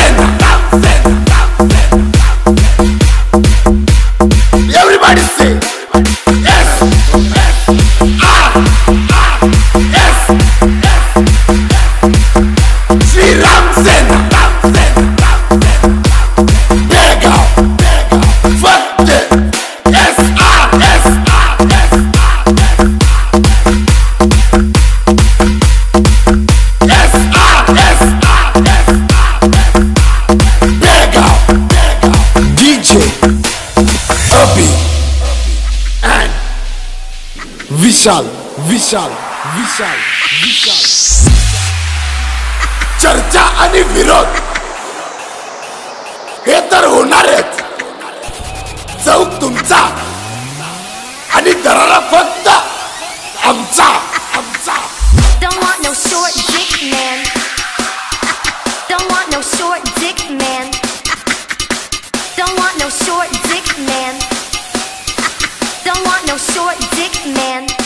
Everybody say yes, yes, Sri Ram Sena, Bega, fuck it, yes, yes, Bega, DJ Abhi and Vishal. चर्चा आणि विरोध हे तर होणारच. चौक तुमचा आणि दरारा फक्त आमचा. Don't want no short dick man. Don't want no short dick man. Don't want no short dick man. Don't want no short dick man.